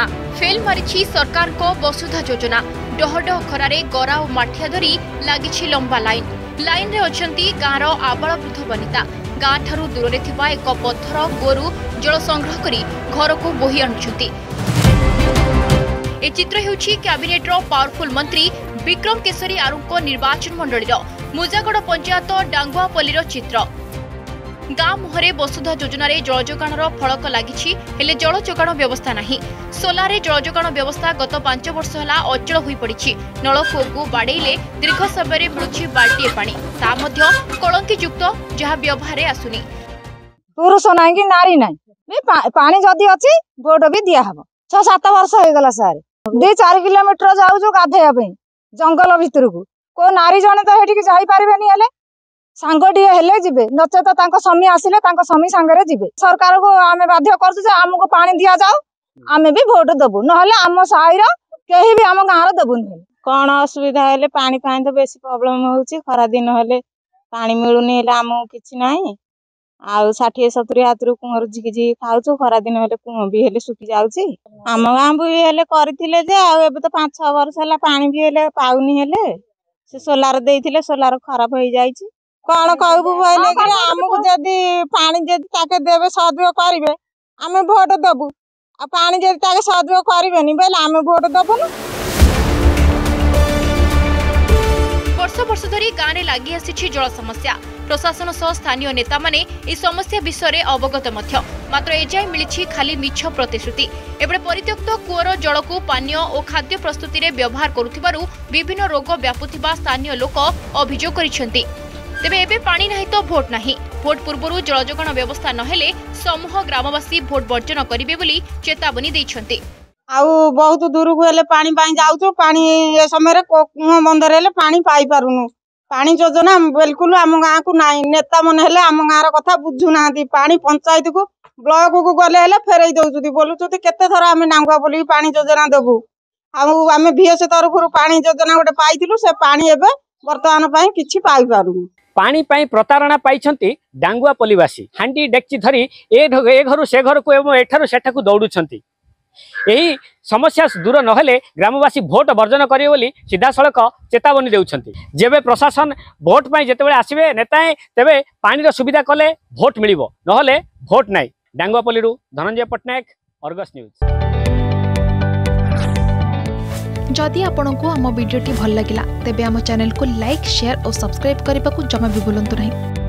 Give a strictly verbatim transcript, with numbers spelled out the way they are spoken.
घटना फेल मारिछि सरकार को वसुधा योजना। डहडह खरारे गरा और माठिया धरी लागिछि लंबा लाइन। लाइन रे अछंती गाँर आबाल वृद्ध वनिता। गाँ ठारू दूर थिबा एक पत्थर गोरु जल संग्रह करी घर को बोही आणुछंती। ए चित्र हेउछि कैबिनेट रो पावरफुल मंत्री विक्रम केशरी आरुको निर्वाचन मंडली मुजागड़ पंचायत डांगुआपल्ली चित्र। गाँ मुहरे वसुधा योजन जल जोगाण फलक लगी हेले जल जोगाण व्यवस्था नहीं। सोलारे जल जोगाण व्यवस्था गत पांच वर्ष है अचल हो पड़ी। नलकूपू बाड़े दीर्घ समय मिलुछि बाल्टीए पानी ता मध्य कलंकीयुक्त जहाँ व्यवहार आसुनी। पुरुष नाई कि नारी नाई पानी जदि अच्छी बोर्ड भी दिहब। छह सात वर्ष हो गला सार दु चार किलोमीटर जाऊँ गाधेया जंगल भितर को को नारी जने तो हेटिक जाई पारिबेनी हेले सांगटी हेले जिबे नचेत तांको स्वामी आसिले तांको स्वामी सांगरे जिबे। सरकार को आमे बाध्य करछु जे हमको पानी दिया जाओ आमे भी वोट देबु नहले हम साइर केही भी हम गाँर देबुनी। कौन असुविधा हेले पानी पानी तो बेसी प्रॉब्लम होउची। खरा दिन हेले पानी मिलुनी हेले हमको किछि नाही। आउ षाठी सतुरी हाथरू कुआर झिकी झिकी खाऊछु। खरा दिन हेले कुआ भी हेले सुखी जाउची। आम गाँ भी हेले करथिले जे आउ एबे तो पाँच छह वर्ष होला पानी भी हेले पाउनी हेले से सोलार देइथिले सोलार खराब हो जाइची। कौन कहबू बोले कि हमको जदि पानी जदि ताके देबे सदुपयोग करिवे आमे वोट देबू आ पानी जदि ताके सदुपयोग करिवेनी बोले आमे वोट देबुनु। वर्ष वर्ष धरी गाँव में लगी आसी जल समस्या। प्रशासन सह स्थानीय नेता माने ए समस्या विषय में अवगत मध्य मात्र एजाए मिली खाली मिछ प्रतिश्रुति। एबे परित्यक्त कूअर जल को पानीय और खाद्य प्रस्तुति में व्यवहार करुथिबारु विभिन्न रोग व्यापुथिबा स्थानीय लोक अभियोग करिसेंती। तेबे एबे पानी नहीं तो भोट नहीं। भोट पूर्व जल जोगाण व्यवस्था नहेले समूह ग्रामवासी भोट वर्जन करिवे बोली चेतावनी दैछंती। आउ बहुत दूर को हेले पानी पाई जाउछु पानी ए समय कुआ बंदर हेले पानी पाई पारुनु। पानी योजना बिल्कुल आम गाँ को नाई। नेता मन हेले आम गाँर कथा बुझु नांती। पानी पंचायत को ब्लॉक को गले हेले फेरई दउछुती बोलुछुती केते थरा आमे नांगुआ बोली पानी योजना देबु। आउ आमे भीएस तरफ पानी योजना गोटे पाइथिलु से पानी एबे वर्तमान पई किछि पाई पारुनु। पानी पाई प्रतारणा पाइछंती डांगुआपल्लीवासी। हांडी डेक्ची धरी ए ए घरु से घर को एवं एठारु सेठाकु दौड़ुछंती। यही समस्या दूर नहेले ग्रामवासी भोट वर्जन करिवे बोली सीधा सड़क चेतावनी देउछंती। जेबे प्रशासन भोट पाई जेतेबेले आसीबे नेताए तेबे पानी रो सुविधा कले भोट मिलिबो नहले भोट नाही। डांगुआपल्लीरु धनंजय पटनायक, अर्गस न्यूज। जदि आपंक आम भिडी भल लगा तेब आम चैनल को लाइक शेयर और सब्सक्राइब करने को जमा भी भूलु नहीं।